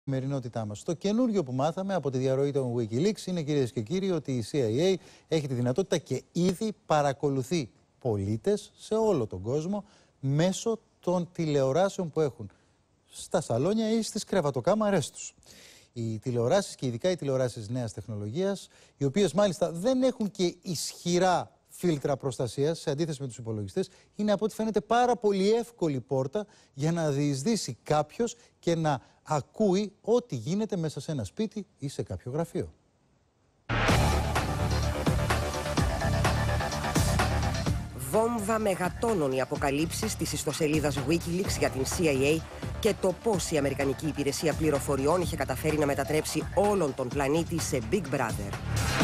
Καθημερινότητά μας. Το καινούριο που μάθαμε από τη διαρροή των Wikileaks είναι, κυρίες και κύριοι, ότι η CIA έχει τη δυνατότητα και ήδη παρακολουθεί πολίτες σε όλο τον κόσμο μέσω των τηλεοράσεων που έχουν στα σαλόνια ή στις κρεβατοκάμαρές τους. Οι τηλεοράσεις και ειδικά οι τηλεοράσεις νέας τεχνολογίας, οι οποίες μάλιστα δεν έχουν και ισχυρά φίλτρα προστασίας σε αντίθεση με τους υπολογιστές, είναι από ό,τι φαίνεται πάρα πολύ εύκολη πόρτα για να διεισδύσει κάποιος και να ακούει ό,τι γίνεται μέσα σε ένα σπίτι ή σε κάποιο γραφείο. Βόμβα μεγατόνων οι αποκαλύψεις της ιστοσελίδας Wikileaks για την CIA και το πώς η Αμερικανική Υπηρεσία Πληροφοριών είχε καταφέρει να μετατρέψει όλον τον πλανήτη σε Big Brother.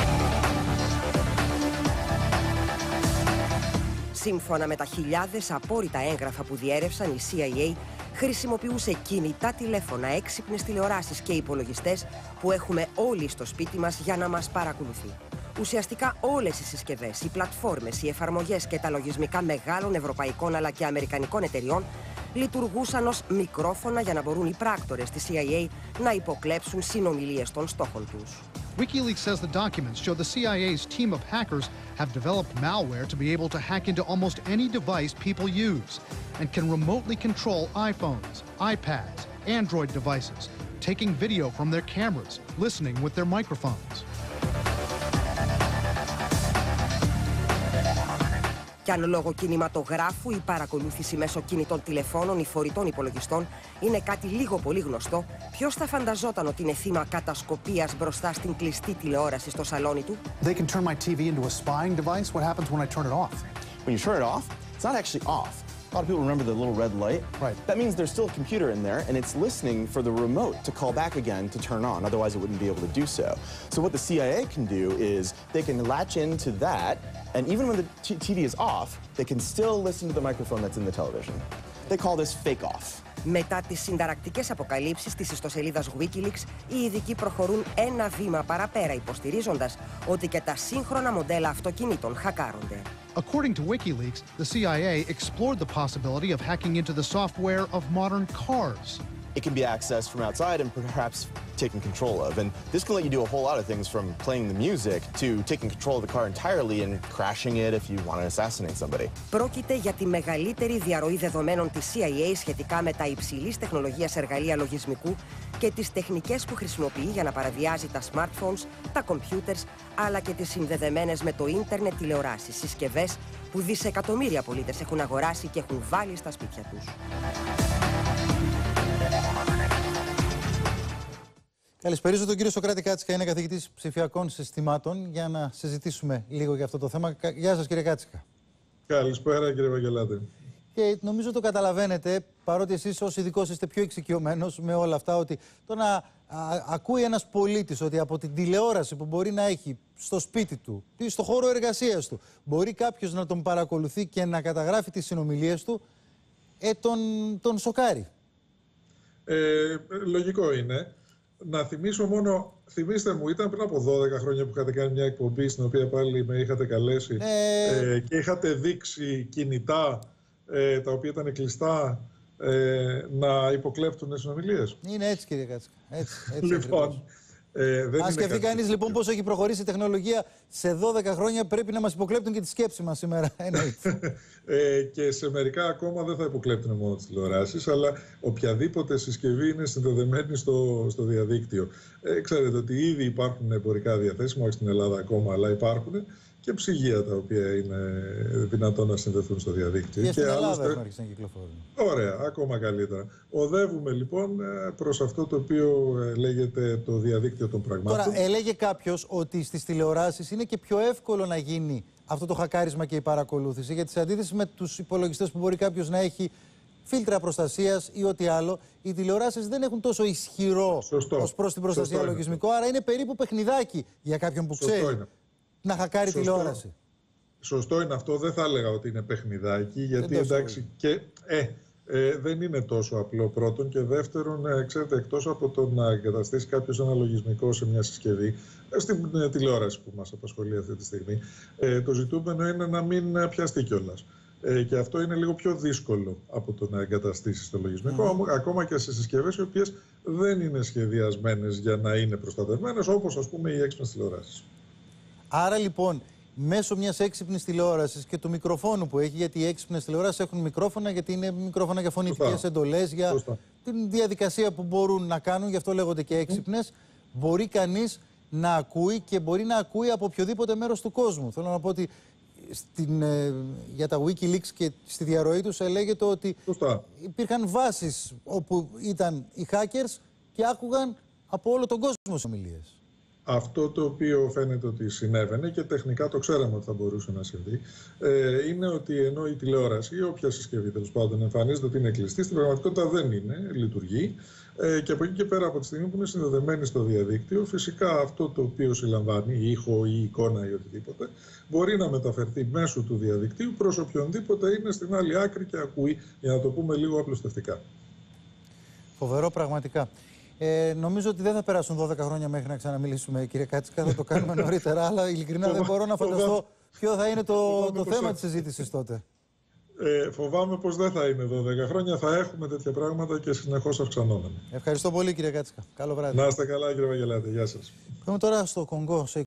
Σύμφωνα με τα χιλιάδες απόρριτα έγγραφα που διέρευσαν, η CIA χρησιμοποιούσε κινητά τηλέφωνα, έξυπνες τηλεοράσεις και υπολογιστές που έχουμε όλοι στο σπίτι μας για να μας παρακολουθεί. Ουσιαστικά όλες οι συσκευές, οι πλατφόρμες, οι εφαρμογές και τα λογισμικά μεγάλων ευρωπαϊκών αλλά και αμερικανικών εταιριών λειτουργούσαν ως μικρόφωνα για να μπορούν οι πράκτορες της CIA να υποκλέψουν συνομιλίες των στόχων τους. WikiLeaks says the documents show the CIA's team of hackers have developed malware to be able to hack into almost any device people use and can remotely control iPhones, iPads, Android devices, taking video from their cameras, listening with their microphones. Κι αν λόγω κινηματογράφου η παρακολούθηση μέσω κινητών τηλεφώνων ή φορητών υπολογιστών είναι κάτι λίγο πολύ γνωστό, ποιος θα φανταζόταν ότι είναι θύμα κατασκοπίας μπροστά στην κλειστή τηλεόραση στο σαλόνι του? They can turn my TV into a spying device. What happens when I turn it off? When you turn it off, it's not actually off. A lot of people remember the little red light. Right. That means there's still a computer in there, and it's listening for the remote to call back again to turn on. Otherwise, it wouldn't be able to do so. So what the CIA can do is they can latch into that, and even when the TV is off, they can still listen to the microphone that's in the television. They call this fake off. Μετά τις συνταρακτικές αποκαλύψεις της ιστοσελίδας Wikileaks, οι ειδικοί προχωρούν ένα βήμα παραπέρα, υποστηρίζοντας ότι και τα σύγχρονα μοντέλα αυτοκινήτων χακάρονται. According to WikiLeaks, the CIA explored the possibility of hacking into the software of modern cars. It can be accessed from outside and perhaps taken control of. And this can let you do a whole lot of things, from playing the music to taking control of the car entirely and crashing it if you want to assassinate somebody. Πρόκειται για τη μεγαλύτερη διαρροή δεδομένων της CIA σχετικά με τα υψηλής τεχνολογίας εργαλεία λογισμικού και τις τεχνικές που χρησιμοποιεί για να παραβιάζει τα smartphones, τα computers, αλλά και τις συνδεδεμένες με το ίντερνετ τηλεοράσεις, συσκευές που δισεκατομμύρια πολίτες έχουν αγοράσει και έχουν βάλει στα σπίτια τους. Καλησπέριζω τον κύριο Σωκράτη Κάτσικα, είναι καθηγητής ψηφιακών συστημάτων, για να συζητήσουμε λίγο για αυτό το θέμα. Γεια σας, κύριε Κάτσικα. Καλησπέρα, κύριε Βαγγελάτη. Και νομίζω το καταλαβαίνετε, παρότι εσείς ως ειδικός είστε πιο εξοικειωμένος με όλα αυτά, ότι το να ακούει ένας πολίτης ότι από την τηλεόραση που μπορεί να έχει στο σπίτι του ή στο χώρο εργασίας του, μπορεί κάποιος να τον παρακολουθεί και να καταγράφει τις συνομιλίες του, τον σοκάρει. Λογικό είναι. Να θυμίσω μόνο, θυμίστε μου, ήταν πριν από 12 χρόνια που είχατε κάνει μια εκπομπή στην οποία πάλι με είχατε καλέσει και είχατε δείξει κινητά τα οποία ήταν κλειστά να υποκλέπτουν συνομιλίες. Είναι έτσι, κύριε Κάτσικα. Έτσι Λοιπόν, αν σκεφτεί κανείς λοιπόν πόσο έχει προχωρήσει η τεχνολογία, σε 12 χρόνια πρέπει να μας υποκλέπτουν και τη σκέψη μας σήμερα. Και σε μερικά ακόμα δεν θα υποκλέπτουν μόνο τις τηλεοράσεις, αλλά οποιαδήποτε συσκευή είναι συνδεδεμένη στο διαδίκτυο. Ξέρετε ότι ήδη υπάρχουν εμπορικά διαθέσιμα, όχι στην Ελλάδα ακόμα, αλλά υπάρχουν και ψυγεία τα οποία είναι δυνατόν να συνδεθούν στο διαδίκτυο. Και στην Ελλάδα έχουν αρχίσει να κυκλοφορούν. Ωραία, ακόμα καλύτερα. Οδεύουμε λοιπόν προς αυτό το οποίο λέγεται το διαδίκτυο των πραγμάτων. Τώρα, έλεγε κάποιος ότι στις τηλεοράσεις είναι και πιο εύκολο να γίνει αυτό το χακάρισμα και η παρακολούθηση, γιατί σε αντίθεση με τους υπολογιστές που μπορεί κάποιος να έχει φίλτρα προστασίας ή ό,τι άλλο, οι τηλεοράσεις δεν έχουν τόσο ισχυρό ως προς την προστασία λογισμικό, άρα είναι περίπου παιχνιδάκι για κάποιον που ξέρει να χακάρει τηλεόραση. Σωστό είναι αυτό. Δεν θα έλεγα ότι είναι παιχνιδάκι, γιατί εντάξει δεν είναι τόσο απλό, πρώτον, και δεύτερον, ξέρετε, εκτός από το να εγκαταστήσει κάποιος ένα λογισμικό σε μια συσκευή, στην τηλεόραση που μας απασχολεί αυτή τη στιγμή, το ζητούμενο είναι να μην πιαστεί κιόλας. Και αυτό είναι λίγο πιο δύσκολο από το να εγκαταστήσεις το λογισμικό, ακόμα και σε συσκευές οι οποίες δεν είναι σχεδιασμένες για να είναι προστατευμένες, όπως ας πούμε οι έξυπνες τηλεοράσεις. Άρα λοιπόν, μέσω μιας έξυπνης τηλεόρασης και του μικροφόνου που έχει, γιατί οι έξυπνες τηλεοράσεις έχουν μικρόφωνα, γιατί είναι μικρόφωνα για φωνητικές εντολές, για την διαδικασία που μπορούν να κάνουν, γι' αυτό λέγονται και έξυπνες, μπορεί κανείς να ακούει και μπορεί να ακούει από οποιοδήποτε μέρος του κόσμου. Θέλω να πω ότι για τα WikiLeaks και στη διαρροή τους λέγεται ότι υπήρχαν βάσεις όπου ήταν οι hackers και άκουγαν από όλο τον κόσμο τις ομιλίες. Αυτό το οποίο φαίνεται ότι συνέβαινε και τεχνικά το ξέραμε ότι θα μπορούσε να συμβεί, είναι ότι ενώ η τηλεόραση ή όποια συσκευή τέλος πάντων εμφανίζεται ότι είναι κλειστή, στην πραγματικότητα δεν είναι, λειτουργεί. Και από εκεί και πέρα, από τη στιγμή που είναι συνδεδεμένη στο διαδίκτυο, φυσικά αυτό το οποίο συλλαμβάνει, ήχο ή εικόνα ή οτιδήποτε, μπορεί να μεταφερθεί μέσω του διαδικτύου προς οποιονδήποτε είναι στην άλλη άκρη και ακούει, για να το πούμε λίγο απλουστευτικά. Φοβερό πραγματικά. Νομίζω ότι δεν θα περάσουν 12 χρόνια μέχρι να ξαναμιλήσουμε, κύριε Κάτσικα. Θα το κάνουμε νωρίτερα, αλλά ειλικρινά δεν μπορώ να φανταστώ ποιο θα είναι το θέμα της συζήτησης τότε. Φοβάμαι πως δεν θα είναι 12 χρόνια, θα έχουμε τέτοια πράγματα και συνεχώς αυξανόμενα. Ευχαριστώ πολύ, κύριε Κάτσικα. Καλό βράδυ. Να είστε καλά, κύριε Βαγγελάτη. Γεια σας. Πάμε τώρα στο Κονγκό.